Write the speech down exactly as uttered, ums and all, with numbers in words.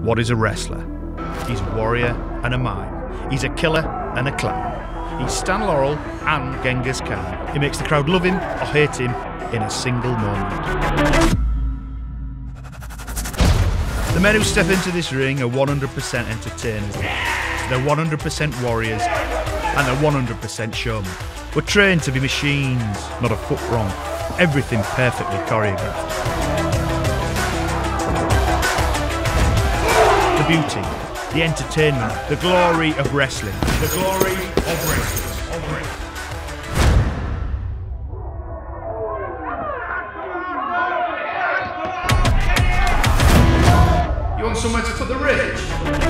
What is a wrestler? He's a warrior and a mime. He's a killer and a clown. He's Stan Laurel and Genghis Khan. He makes the crowd love him or hate him in a single moment. The men who step into this ring are one hundred percent entertainers. They're one hundred percent warriors and they're one hundred percent showmen. We're trained to be machines, not a foot wrong. Everything perfectly choreographed. The beauty, the entertainment, the glory of wrestling. The glory of wrestling. Of wrestling. You want somewhere to put the ridge?